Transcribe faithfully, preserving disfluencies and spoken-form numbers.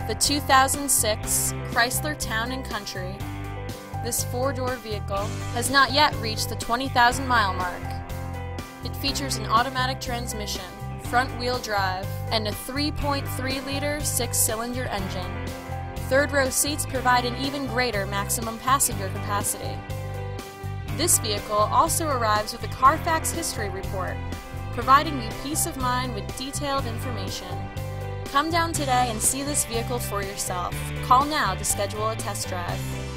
the two thousand six Chrysler Town and Country. This four-door vehicle has not yet reached the twenty thousand mile mark. It features an automatic transmission, front-wheel drive, and a three point three liter six-cylinder engine. Third-row seats provide an even greater maximum passenger capacity. This vehicle also arrives with a Carfax history report, providing you peace of mind with detailed information. Come down today and see this vehicle for yourself. Call now to schedule a test drive.